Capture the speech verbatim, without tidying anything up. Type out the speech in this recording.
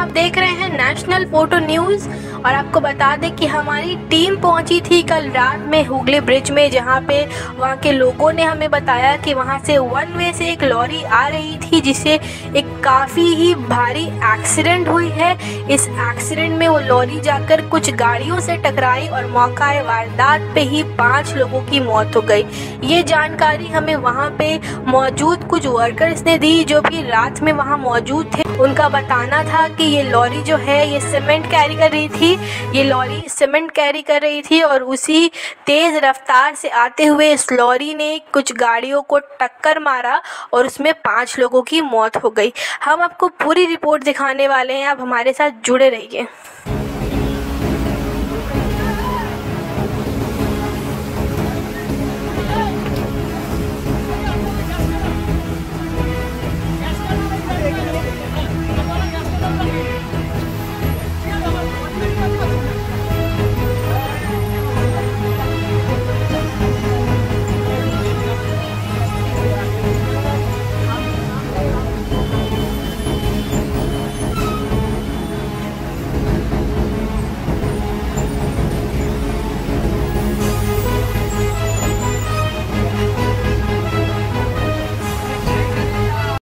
आप देख रहे हैं नेशनल फोटो न्यूज़ और आपको बता दें कि हमारी टीम पहुंची थी कल रात में हुगली ब्रिज में, जहां पे वहां के लोगों ने हमें बताया कि वहां से वन वे से एक लॉरी आ रही थी जिससे एक काफ़ी ही भारी एक्सीडेंट हुई है। इस एक्सीडेंट में वो लॉरी जाकर कुछ गाड़ियों से टकराई और मौका वारदात पे ही पाँच लोगों की मौत हो गई। ये जानकारी हमें वहाँ पे मौजूद कुछ वर्कर्स ने दी जो भी रात में वहाँ मौजूद थे। उनका बताना था कि ये लॉरी जो है ये सीमेंट कैरी कर रही थी ये लॉरी सीमेंट कैरी कर रही थी और उसी तेज़ रफ्तार से आते हुए इस लॉरी ने कुछ गाड़ियों को टक्कर मारा और उसमें पाँच लोगों की मौत हो गई। हम आपको पूरी रिपोर्ट दिखाने वाले हैं, आप हमारे साथ जुड़े रहिए।